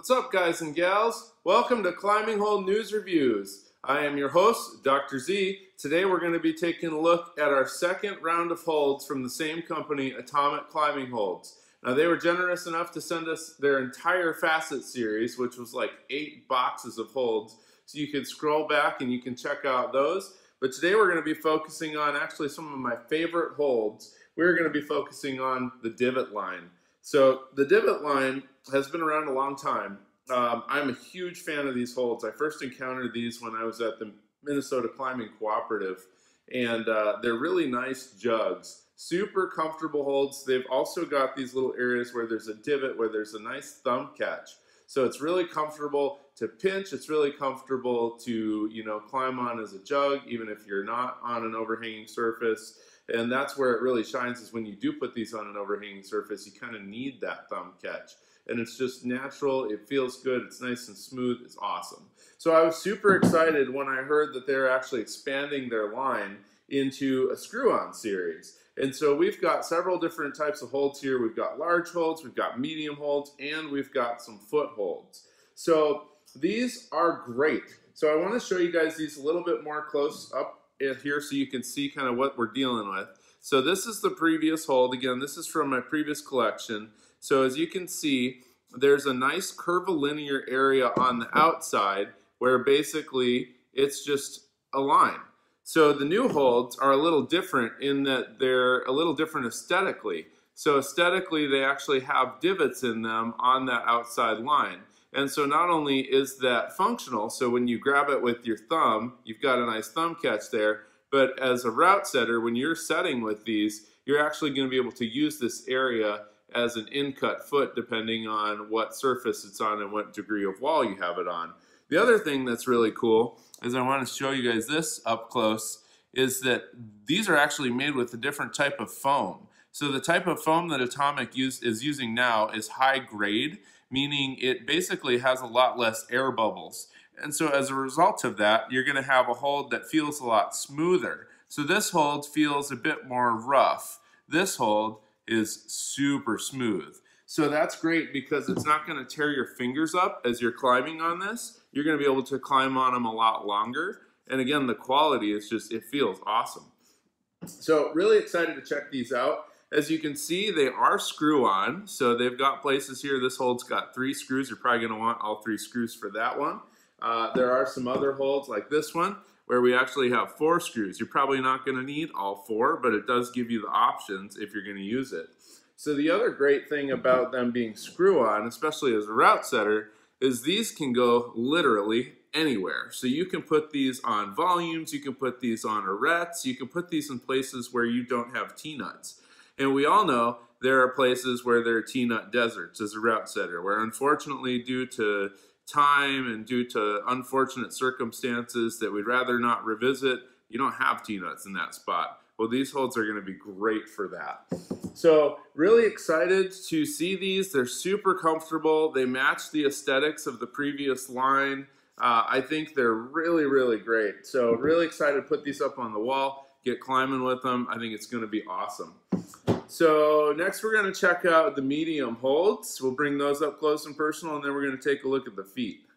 What's up, guys and gals? Welcome to Climbing Hold News Reviews. I am your host, Dr. Z. Today we're going to be taking a look at our second round of holds from the same company, Atomic Climbing Holds. Now, they were generous enough to send us their entire Facet series, which was like 8 boxes of holds. So you can scroll back and you can check out those. But today we're going to be focusing on actually some of my favorite holds. We're going to be focusing on the divot line. So the divot line has been around a long time. I'm a huge fan of these holds. I first encountered these when I was at the Minnesota Climbing Cooperative, and they're really nice jugs. Super comfortable holds. They've also got these little areas where there's a divot where there's a nice thumb catch. So it's really comfortable to pinch. It's really comfortable to, climb on as a jug, even if you're not on an overhanging surface. And that's where it really shines, is when you do put these on an overhanging surface, you kind of need that thumb catch. And it's just natural, it feels good, it's nice and smooth, it's awesome. So I was super excited when I heard that they're actually expanding their line into a screw-on series. And so we've got several different types of holds here. We've got large holds, we've got medium holds, and we've got some foot holds. So these are great. So I want to show you guys these a little bit more close up here so you can see kind of what we're dealing with. So this is the previous hold. Again, this is from my previous collection. So as you can see, there's a nice curvilinear area on the outside where basically it's just a line. So the new holds are a little different in that they're a little different aesthetically. So aesthetically, they actually have divots in them on that outside line. And so not only is that functional, so when you grab it with your thumb, you've got a nice thumb catch there, but as a route setter, when you're setting with these, you're actually going to be able to use this area as an in-cut foot depending on what surface it's on and what degree of wall you have it on. The other thing that's really cool is I want to show you guys this up close, is that these are actually made with a different type of foam. So the type of foam that Atomic is using now is high grade, meaning it basically has a lot less air bubbles. And so as a result of that, you're going to have a hold that feels a lot smoother. So this hold feels a bit more rough. This hold is super smooth. So that's great because it's not going to tear your fingers up as you're climbing on this. You're going to be able to climb on them a lot longer. And again, the quality is just, it feels awesome. So really excited to check these out. As you can see, they are screw-on, so they've got places here. This hold's got 3 screws. You're probably going to want all 3 screws for that one. There are some other holds like this one where we actually have 4 screws. You're probably not going to need all 4, but it does give you the options if you're going to use it. So the other great thing about them being screw-on, especially as a route setter, is these can go literally anywhere. So you can put these on volumes, you can put these on arêtes, you can put these in places where you don't have T-nuts. And we all know there are places where there are T-nut deserts as a route setter, where unfortunately due to time and due to unfortunate circumstances that we'd rather not revisit, you don't have T-nuts in that spot. Well, these holds are going to be great for that. So really excited to see these. They're super comfortable. They match the aesthetics of the previous line. I think they're really, really great. So really excited to put these up on the wall, get climbing with them. I think it's going to be awesome. So next we're going to check out the medium holds. We'll bring those up close and personal, and then we're going to take a look at the feet.